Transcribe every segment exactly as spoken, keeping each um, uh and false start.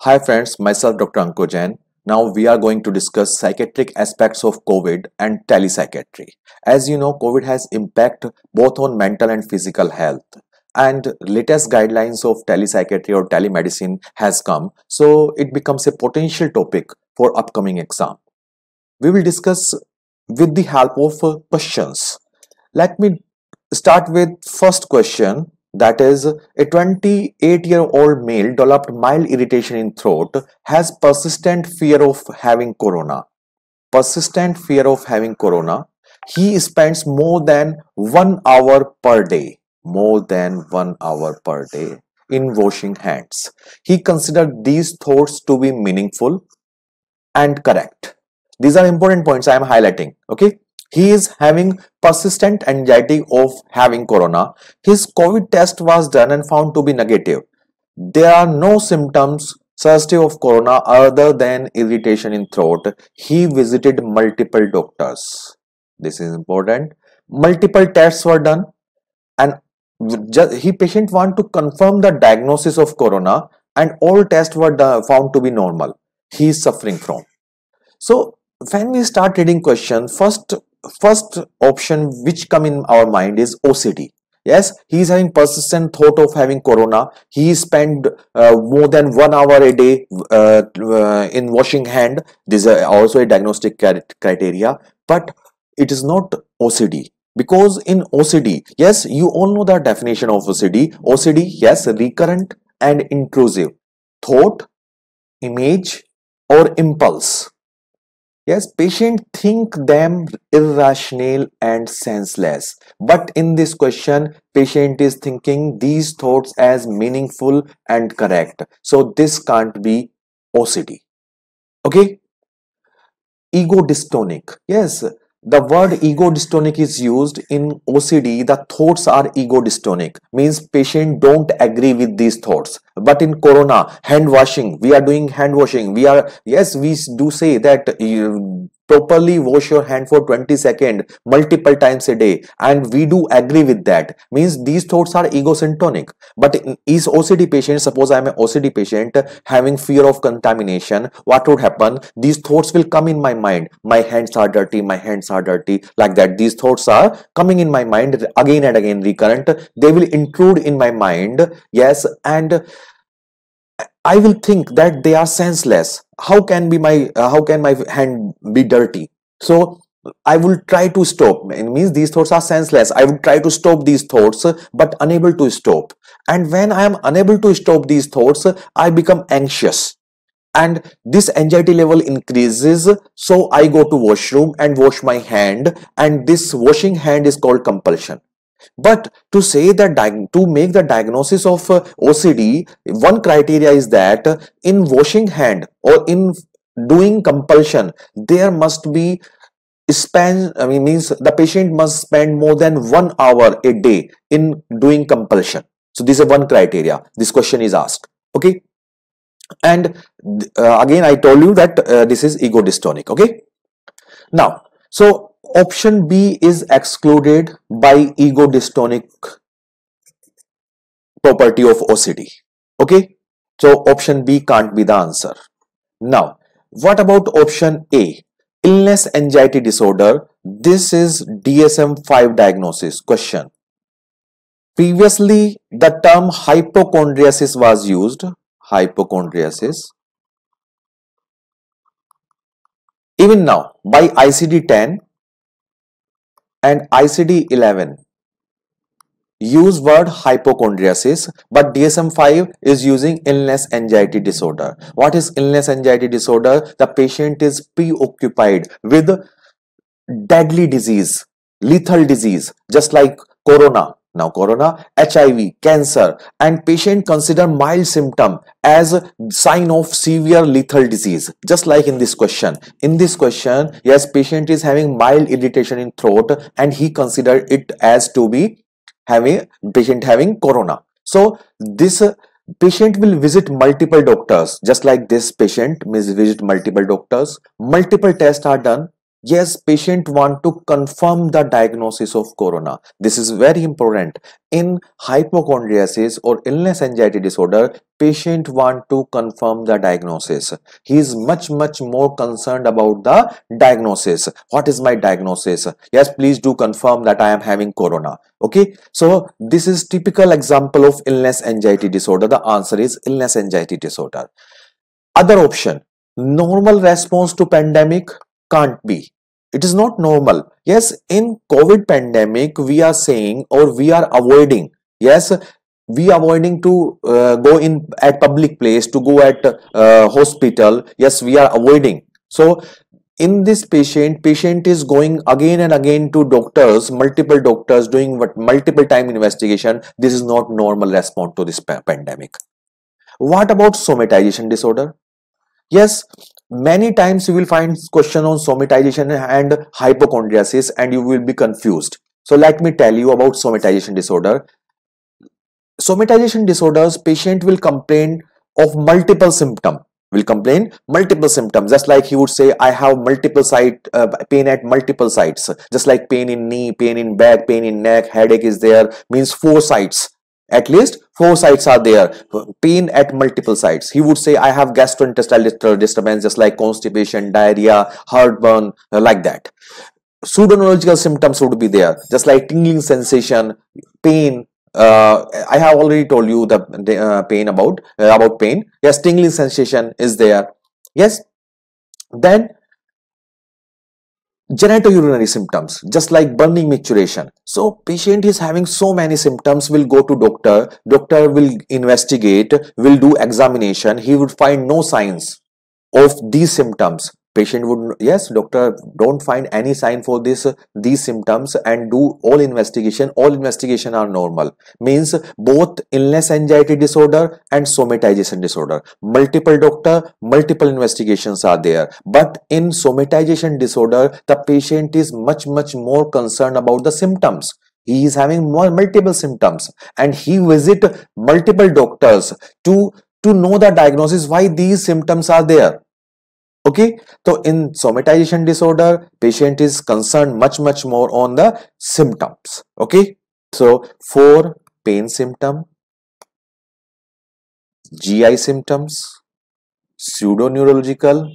Hi friends, myself Doctor Anko Jain. Now we are going to discuss psychiatric aspects of COVID and telepsychiatry. As you know, COVID has impact both on mental and physical health. And latest guidelines of telepsychiatry or telemedicine has come, so it becomes a potential topic for upcoming exam. We will discuss with the help of uh, questions. Let me start with first question, that is, a twenty-eight year old male developed mild irritation in throat, has persistent fear of having corona. Persistent fear of having corona. He spends more than one hour per day, more than one hour per day in washing hands. He considered these thoughts to be meaningful and correct. These are important points I am highlighting. Okay. He is having persistent anxiety of having corona. His COVID test was done and found to be negative. There are no symptoms suggestive of corona other than irritation in throat. He visited multiple doctors. This is important. Multiple tests were done, and he patient want to confirm the diagnosis of corona, and all tests were found to be normal. He is suffering from. So when we start reading question, first first option which come in our mind is O C D. Yes, he is having persistent thought of having corona. He spent uh, more than one hour a day uh, uh, in washing hand. This is also a diagnostic criteria, but it is not O C D. Because in O C D, yes, you all know the definition of O C D. O C D, yes, recurrent and intrusive thought, image, or impulse. Yes, patient think them irrational and senseless. But in this question, patient is thinking these thoughts as meaningful and correct. So this can't be O C D. Okay? Ego dystonic. Yes, the word ego dystonic is used in O C D. The thoughts are ego dystonic, means patient don't agree with these thoughts. But in corona, hand washing, we are doing hand washing. We are, yes, we do say that you properly wash your hand for twenty seconds multiple times a day, and we do agree with that. Means these thoughts are egocentric. But in is O C D patient, suppose I am an O C D patient having fear of contamination, what would happen? These thoughts will come in my mind. My hands are dirty, my hands are dirty, like that. These thoughts are coming in my mind again and again, recurrent. They will intrude in my mind. Yes, and I will think that they are senseless. How can be my uh, how can my hand be dirty? So I will try to stop. It means these thoughts are senseless. I will try to stop these thoughts, but unable to stop. And when I am unable to stop these thoughts, I become anxious, and this anxiety level increases. So I go to washroom and wash my hand, and this washing hand is called compulsion. But to say that to make the diagnosis of uh, O C D, one criteria is that uh, in washing hand or in doing compulsion, there must be span. I mean, means the patient must spend more than one hour a day in doing compulsion. So this is one criteria. This question is asked. Okay, and uh, again I told you that uh, this is ego dystonic. Okay, now so option B is excluded by ego dystonic property of O C D. Okay, so option B can't be the answer. Now, what about option A? Illness anxiety disorder. This is D S M five diagnosis question. Previously, the term hypochondriasis was used. Hypochondriasis. Even now, by I C D ten and I C D eleven use word hypochondriasis, but D S M five is using illness anxiety disorder. What is illness anxiety disorder? The patient is preoccupied with deadly disease, lethal disease, just like corona. Now corona, H I V, cancer, and patient consider mild symptom as sign of severe lethal disease, just like in this question. In this question, yes, patient is having mild irritation in throat and he considered it as to be having patient having corona. So this uh, patient will visit multiple doctors, just like this patient will visit multiple doctors. Multiple tests are done. Yes, patient want to confirm the diagnosis of corona. This is very important. In hypochondriasis or illness anxiety disorder, patient want to confirm the diagnosis. He is much much more concerned about the diagnosis. What is my diagnosis? Yes, please do confirm that I am having corona. Okay, so this is typical example of illness anxiety disorder. The answer is illness anxiety disorder. Other option, normal response to pandemic, can't be. It is not normal. Yes, in COVID pandemic, we are saying or we are avoiding. Yes, we are avoiding to uh, go in at public place, to go at uh, hospital. Yes, we are avoiding. So in this patient, patient is going again and again to doctors, multiple doctors, doing what multiple time investigation. This is not normal response to this pa pandemic. What about somatization disorder? Yes, many times you will find question on somatization and hypochondriasis and you will be confused. So let me tell you about somatization disorder. Somatization disorders, patient will complain of multiple symptoms. Will complain multiple symptoms, just like he would say, I have multiple site uh, pain at multiple sites, just like pain in knee, pain in back, pain in neck, headache is there, means four sites. At least four sites are there, pain at multiple sites. He would say, I have gastrointestinal disturbance, just like constipation, diarrhea, heartburn, uh, like that. Pseudoneurological symptoms would be there, just like tingling sensation, pain. Uh, I have already told you the, the uh, pain about uh, about pain. Yes, tingling sensation is there. Yes, then genitourinary symptoms, just like burning micturition. So patient is having so many symptoms, will go to doctor, doctor will investigate, will do examination, he would find no signs of these symptoms. Patient would, yes, doctor don't find any sign for this these symptoms and do all investigation. All investigation are normal, means both illness anxiety disorder and somatization disorder, multiple doctor, multiple investigations are there. But in somatization disorder, the patient is much much more concerned about the symptoms. He is having more multiple symptoms and he visit multiple doctors to to know the diagnosis, why these symptoms are there. Okay, so in somatization disorder, patient is concerned much much more on the symptoms. Okay, so for pain symptom, G I symptoms, pseudoneurological,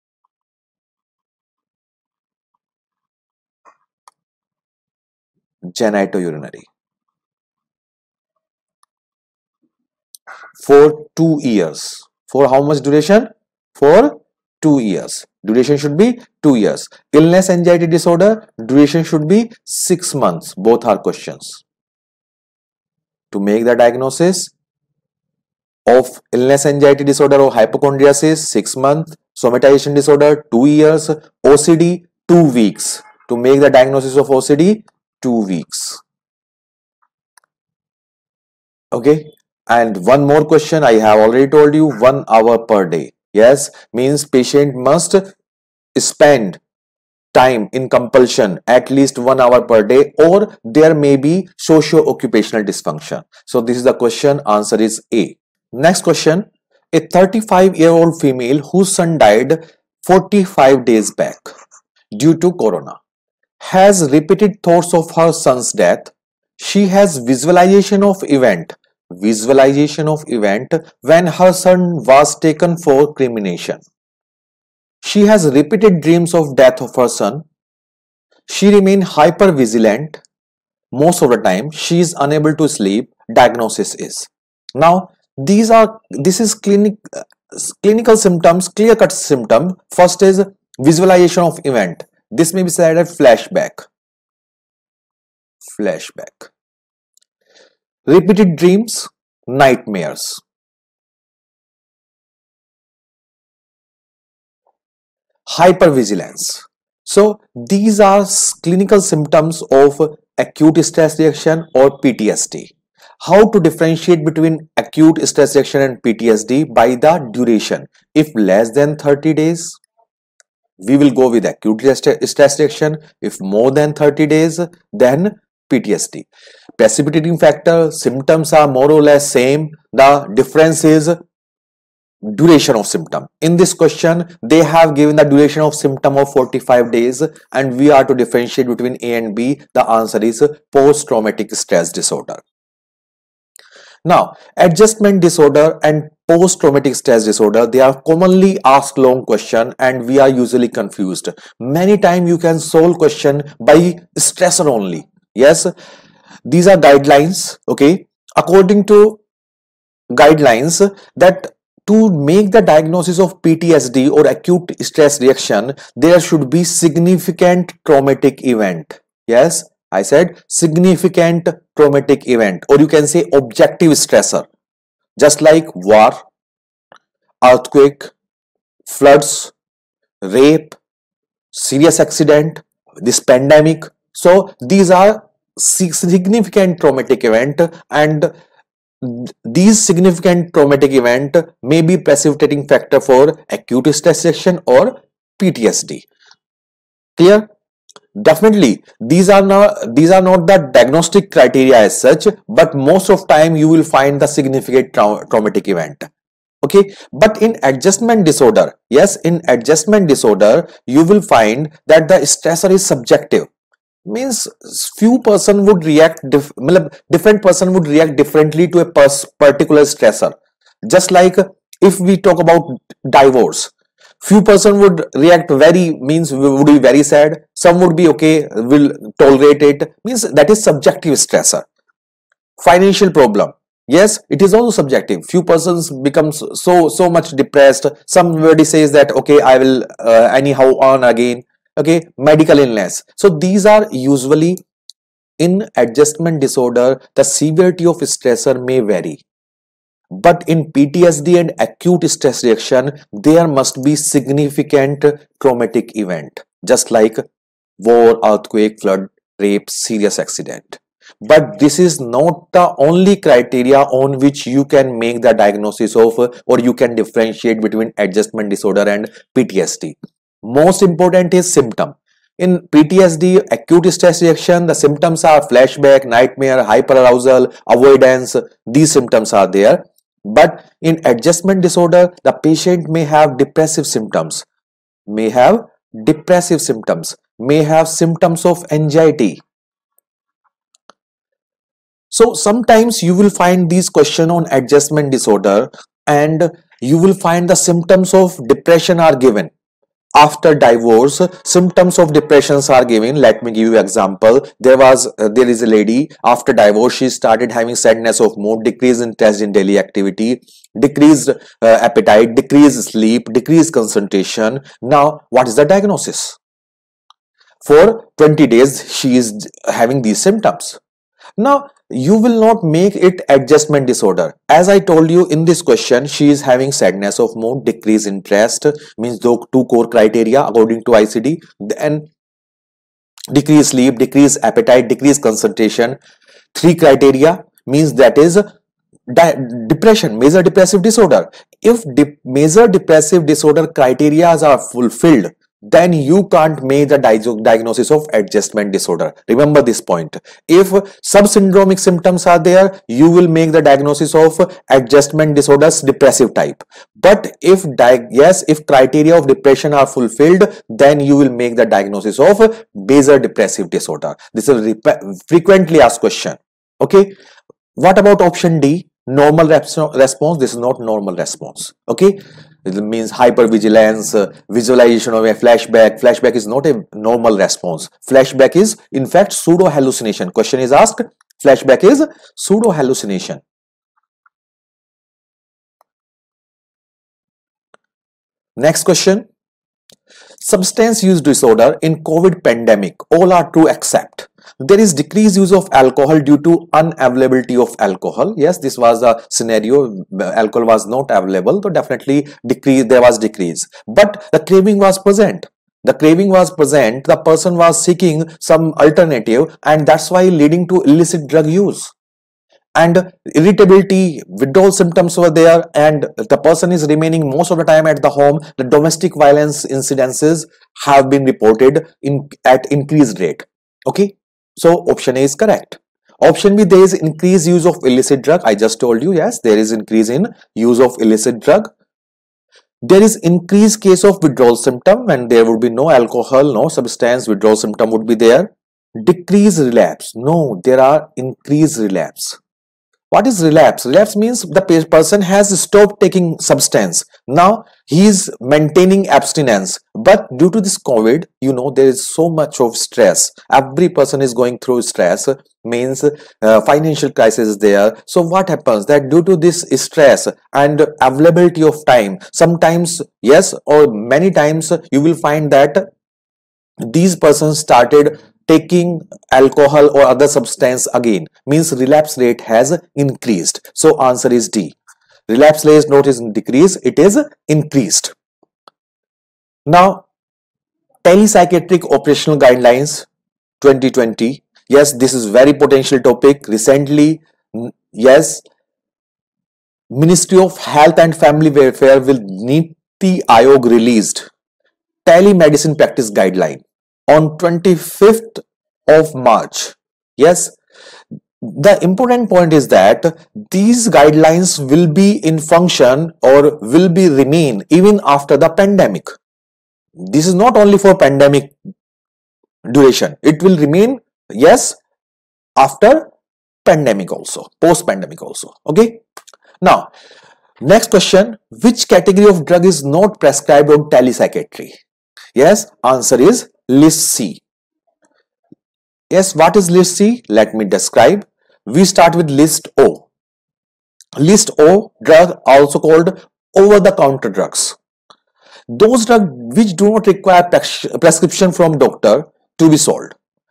genitourinary. For two years. For how much duration? For two years. Duration should be two years. Illness anxiety disorder, duration should be six months. Both are questions. To make the diagnosis of illness anxiety disorder or hypochondriasis, six months. Somatization disorder, two years. O C D, two weeks. To make the diagnosis of O C D, two weeks. Okay. And one more question, I have already told you, one hour per day. Yes, means patient must spend time in compulsion at least one hour per day, or there may be socio-occupational dysfunction. So this is the question, answer is A. Next question, a thirty-five year old female whose son died forty-five days back due to corona has repeated thoughts of her son's death. She has visualization of event visualization of event when her son was taken for cremation. She has repeated dreams of death of her son. She remains hyper vigilant most of the time. She is unable to sleep. Diagnosis is. Now these are this is clinic clinical symptoms, clear cut symptom. First is visualization of event. This may be said as flashback. Flashback. Repeated dreams, nightmares. Hypervigilance. So these are clinical symptoms of acute stress reaction or P T S D. How to differentiate between acute stress reaction and P T S D? By the duration. If less than thirty days, we will go with acute stress reaction. If more than thirty days, then P T S D. Precipitating factor, symptoms are more or less same. The difference is duration of symptom. In this question, they have given the duration of symptom of forty-five days, and we are to differentiate between A and B. The answer is post-traumatic stress disorder. Now, adjustment disorder and post-traumatic stress disorder, they are commonly asked long question and we are usually confused. Many times you can solve question by stressor only. Yes, these are guidelines. Okay, according to guidelines, that to make the diagnosis of P T S D or acute stress reaction, there should be significant traumatic event. Yes, I said significant traumatic event, or you can say objective stressor, just like war, earthquake, floods, rape, serious accident, this pandemic. So these are significant traumatic event, and these significant traumatic event may be precipitating factor for acute stress reaction or P T S D. Clear? Definitely, these are not these are not the diagnostic criteria as such, but most of time you will find the significant trau traumatic event. Okay, but in adjustment disorder, yes, in adjustment disorder, you will find that the stressor is subjective. Means few person would react dif different person would react differently to a particular stressor. Just like if we talk about divorce, few person would react very, means would be very sad, some would be okay, will tolerate it, means that is subjective stressor. Financial problem, yes, it is also subjective. Few persons becomes so so much depressed, somebody says that okay, I will uh, anyhow on again. Okay, medical illness. So these are usually in adjustment disorder, the severity of stressor may vary. But in P T S D and acute stress reaction, there must be significant traumatic event, just like war, earthquake, flood, rape, serious accident. But this is not the only criteria on which you can make the diagnosis of, or you can differentiate between adjustment disorder and P T S D. Most important is symptom. In P T S D, acute stress reaction, the symptoms are flashback, nightmare, hyperarousal, avoidance. These symptoms are there. But in adjustment disorder, the patient may have depressive symptoms, may have depressive symptoms, may have symptoms of anxiety. So sometimes you will find these questions on adjustment disorder and you will find the symptoms of depression are given. After divorce, symptoms of depressions are given. Let me give you example. There was uh, there is a lady, after divorce she started having sadness of mood, decreased interest in daily activity, decreased uh, appetite, decreased sleep, decreased concentration. Now what is the diagnosis? For twenty days she is having these symptoms. Now you will not make it adjustment disorder. As I told you in this question, she is having sadness of mood, decreased interest, means those two core criteria according to I C D, and decreased sleep, decreased appetite, decreased concentration. Three criteria means that is depression, major depressive disorder. If de major depressive disorder criteria are fulfilled, then you can't make the diagnosis of adjustment disorder. Remember this point. If subsyndromic symptoms are there, you will make the diagnosis of adjustment disorders depressive type. But if yes, if criteria of depression are fulfilled, then you will make the diagnosis of major depressive disorder. This is a frequently asked question. Okay. What about option D? Normal response. This is not normal response. Okay. It means hypervigilance, uh, visualization of a flashback. Flashback is not a normal response. Flashback is in fact pseudo hallucination. Question is asked, flashback is pseudo hallucination. Next question. Substance use disorder in COVID pandemic, all are true except there is decreased use of alcohol due to unavailability of alcohol. Yes, this was a scenario, alcohol was not available, so definitely decrease, there was decrease. But the craving was present. The craving was present, the person was seeking some alternative, and that's why leading to illicit drug use. And irritability, withdrawal symptoms were there, and the person is remaining most of the time at the home. The domestic violence incidences have been reported in at increased rate. Okay, so option A is correct. Option B, there is increased use of illicit drug. I just told you, yes, there is increase in use of illicit drug. There is increased case of withdrawal symptom and there would be no alcohol, no substance, withdrawal symptom would be there. Decrease relapse. No, there are increased relapse. What is relapse? Relapse means the person has stopped taking substance. Now he is maintaining abstinence. But due to this COVID, you know, there is so much of stress. Every person is going through stress, means uh, financial crisis is there. So what happens that due to this stress and availability of time, sometimes yes or many times you will find that these persons started taking alcohol or other substance again, means relapse rate has increased. So answer is D. Relapse rate not is decreased, it is increased. Now telepsychiatric operational guidelines twenty twenty. Yes, this is very potential topic. Recently, yes, Ministry of Health and Family Welfare will Niti Aayog released telemedicine practice guideline on twenty-fifth of March. Yes, the important point is that these guidelines will be in function or will be remain even after the pandemic. This is not only for pandemic duration, it will remain, yes, after pandemic also, post pandemic also. Okay, now next question, which category of drug is not prescribed on telepsychiatry? Yes, answer is list C. Yes, what is list C? Let me describe. We start with list O. List O, drug also called over-the-counter drugs. Those drugs which do not require prescription from doctor to be sold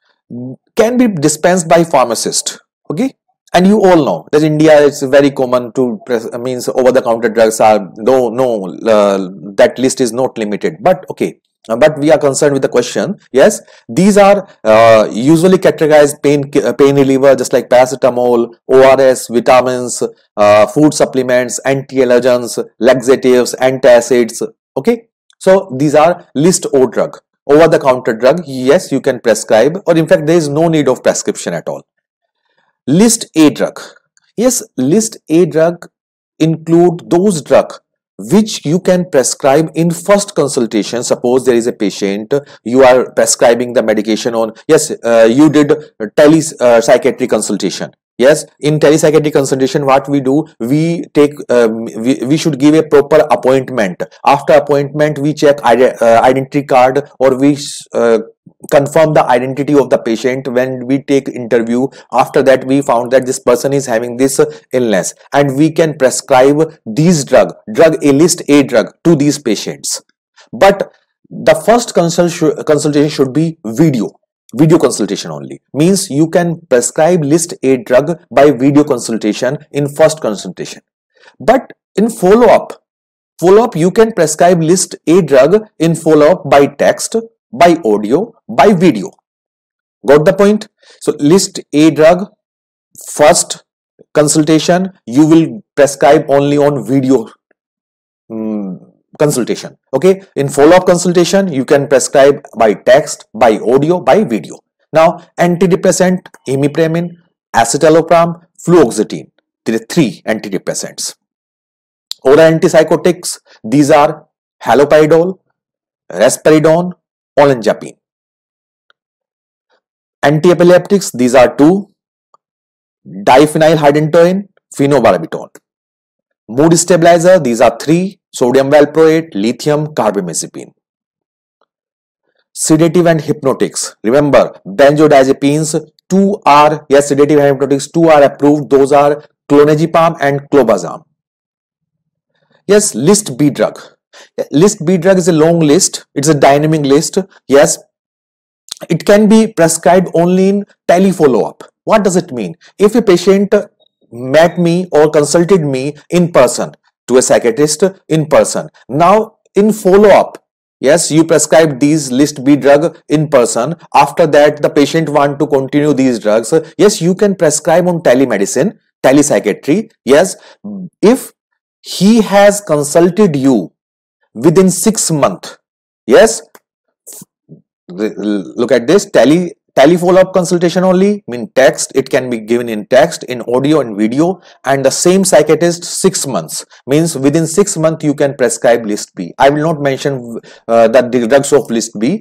can be dispensed by pharmacist. Okay, and you all know that India is very common to press, means over-the-counter drugs are no no uh, that list is not limited. But okay. Uh, but we are concerned with the question. Yes, these are uh, usually categorized pain uh, pain reliever, just like paracetamol, O R S, vitamins, uh, food supplements, anti-allergens, laxatives, antacids. Okay, so these are list O drug, over the counter drug. Yes, you can prescribe, or in fact there is no need of prescription at all. List A drug. Yes, list A drug include those drugs which you can prescribe in first consultation. Suppose there is a patient, you are prescribing the medication on, yes, uh, you did tele uh, psychiatric consultation. Yes, in telepsychiatric consultation, what we do, we take, um, we, we should give a proper appointment. After appointment, we check ide uh, identity card, or we uh, confirm the identity of the patient. When we take interview, after that we found that this person is having this illness, and we can prescribe these drug, drug A, list A drug to these patients. But the first consult consultation should be video. Video consultation only, means you can prescribe list A drug by video consultation in first consultation. But in follow-up, follow-up you can prescribe list A drug in follow-up by text, by audio, by video. Got the point? So list A drug, first consultation you will prescribe only on video um, consultation. Okay, in follow-up consultation you can prescribe by text, by audio, by video. Now antidepressant, imipramine, escitalopram, fluoxetine, there are three antidepressants. Oral antipsychotics, these are haloperidol, risperidone, olanzapine. Antiepileptics, these are two, diphenylhydantoin, phenobarbital. Mood stabilizer, these are three, sodium valproate, lithium, carbamazepine. Sedative and hypnotics, remember benzodiazepines, two are, yes, sedative and hypnotics, two are approved, those are clonazepam and clobazam. Yes, list B drug. List B drug is a long list, it's a dynamic list. Yes, it can be prescribed only in tele follow-up. What does it mean? If a patient met me or consulted me in person, to a psychiatrist in person, now in follow-up, yes, you prescribe these list B drug in person. After that, the patient want to continue these drugs. Yes, you can prescribe on telemedicine, telepsychiatry. Yes, if he has consulted you within six months. Yes, look at this, tele tele follow-up consultation only, mean text, it can be given in text, in audio and video, and the same psychiatrist six months, means within six months you can prescribe list B. I will not mention uh, the drugs of list B.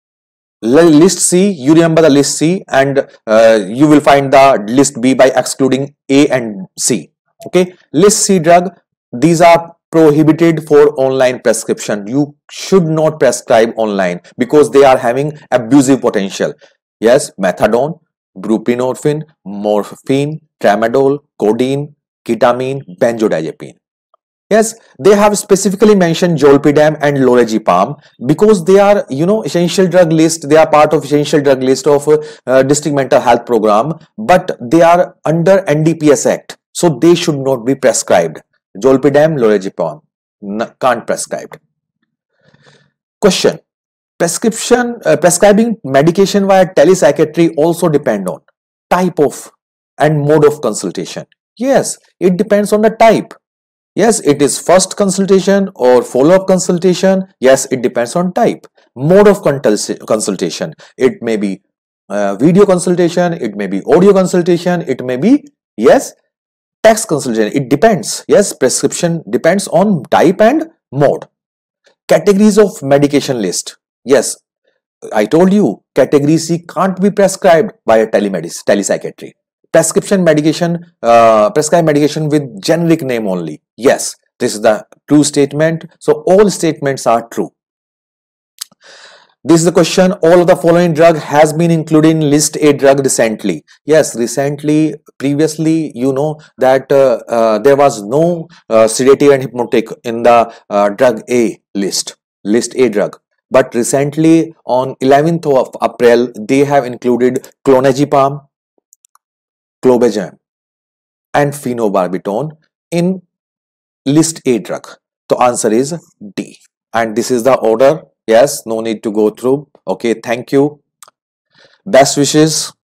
List C, you remember the list C, and uh, you will find the list B by excluding A and C. Okay, list C drug, these are prohibited for online prescription. You should not prescribe online because they are having abusive potential. Yes, methadone, buprenorphine, morphine, tramadol, codeine, ketamine, benzodiazepine. Yes, they have specifically mentioned zolpidem and lorazepam because they are, you know, essential drug list. They are part of essential drug list of uh, district mental health program, but they are under N D P S Act, so they should not be prescribed. Zolpidem, lorazepam, can't prescribed. Question: prescription uh, prescribing medication via telepsychiatry also depend on type of and mode of consultation. Yes, it depends on the type. Yes, it is first consultation or follow-up consultation. Yes, it depends on type. Mode of consultation, it may be uh, video consultation, it may be audio consultation, it may be, yes, text consultation. It depends. Yes, prescription depends on type and mode. Categories of medication list. Yes, I told you category C can't be prescribed by telemedicine, telepsychiatry. Prescription medication, uh, prescribe medication with generic name only. Yes, this is the true statement. So all statements are true. This is the question: all of the following drug has been included in list A drug recently. Yes, recently, previously, you know that uh, uh, there was no uh, sedative and hypnotic in the uh, drug A list, list A drug. But recently on eleventh of April, they have included clonazepam, clobazam and phenobarbital in list A drug. The answer is D, and this is the order. Yes, no need to go through. Okay, thank you. Best wishes.